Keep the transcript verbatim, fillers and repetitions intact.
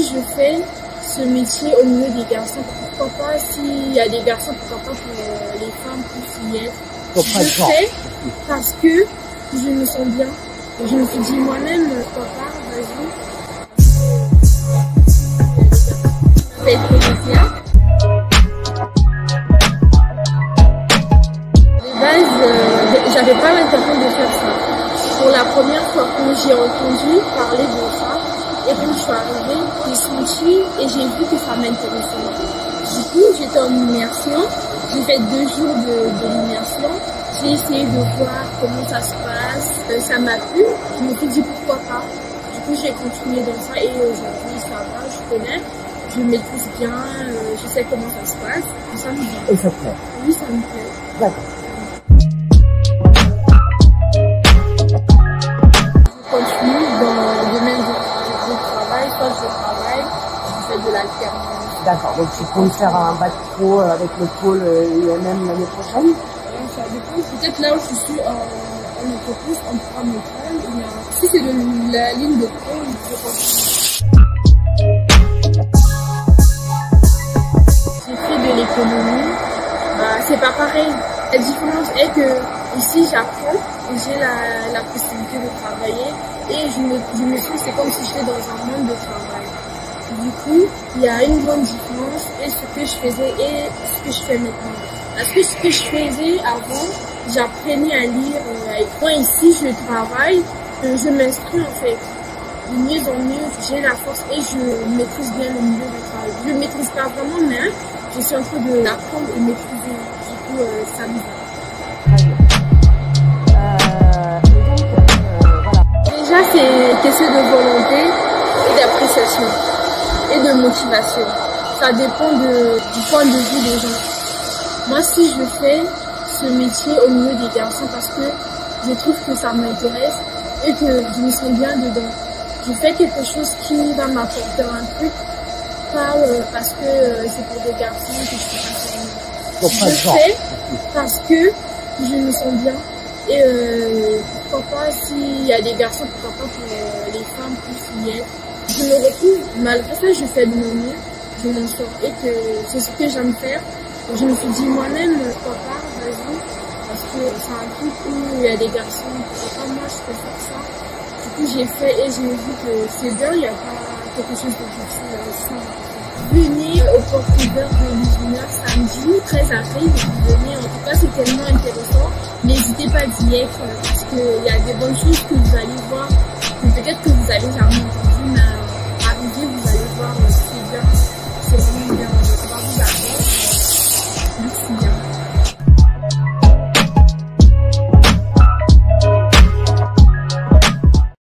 je fais ce métier au milieu des garçons, pourquoi pas, s'il y a des garçons, pourquoi pas pour euh, les femmes puissent y être. Je fais parce que je me sens bien. Je me suis dit moi-même, pourquoi pas, vas-y. Je m'appelle Corésia. De base, euh, j'avais pas l'intention de faire ça. Pour la première fois quand j'ai entendu parler de ça, et quand je suis arrivée, j'ai senti et j'ai vu que ça m'intéressait. Du coup, j'étais en immersion. J'ai fait deux jours de, de l'immersion. J'ai essayé de voir comment ça se passe. Euh, ça m'a plu. Je me suis dit pourquoi pas. Du coup, j'ai continué dans ça et aujourd'hui, ça va, je connais. Je maîtrise bien, euh, je sais comment ça se passe. Et ça me plaît. Et ça te plaît? Oui, ça me plaît. D'accord. Je continue dans le domaine du, du travail. Soit je travaille, je fais de l'alternance. D'accord, donc tu comptes faire un bac pro avec le pôle I M M l'année prochaine? Ça dépend. Peut-être là où je suis en, en entreprise, on pourra me prendre. Si c'est de la ligne de pro, je continue. J'ai fait de l'économie. Bah, c'est pas pareil. La différence est que ici j'apprends et j'ai la, la possibilité de travailler et je me, je me suis c'est comme si j'étais dans un monde de travail. Du coup, il y a une grande différence et ce que je faisais et ce que je fais maintenant. Parce que ce que je faisais avant, j'apprenais à lire. Euh, quand ici je travaille, euh, je m'instruis en fait. De mieux en mieux, j'ai la force et je maîtrise bien le milieu du travail. Je ne maîtrise pas vraiment, mais je suis en train de l'apprendre et maîtriser. Du coup, euh, ça me va. Euh, et donc, euh, voilà. Déjà, c'est question de volonté et d'appréciation et de motivation. Ça dépend de, du point de vue des gens. Moi, si je fais ce métier au milieu des garçons parce que je trouve que ça m'intéresse et que je me sens bien dedans. Je fais quelque chose qui va m'apporter un truc, pas euh, parce que euh, c'est pour des garçons que je fais pas ça. Je fais parce que je me sens bien et euh, pourquoi pas s'il y a des garçons, pourquoi pas pour euh, les femmes puissent y être. Je me retrouve, malgré ça, je fais de mon mieux, je m'en sors et que c'est ce que j'aime faire. Je me suis dit moi-même, pourquoi pas, vas-y, parce que c'est un truc où il y a des garçons, pourquoi pas moi je peux faire ça. Du coup j'ai fait et j'ai vu que c'est bien, il n'y a pas quelque chose de difficile à ça. Venez au porte-ouvert de l'usine samedi, treize avril, venez, en tout cas c'est tellement intéressant. N'hésitez pas d'y être parce qu'il y a des bonnes choses que vous allez voir, que peut-être que vous avez jamais entendu, mais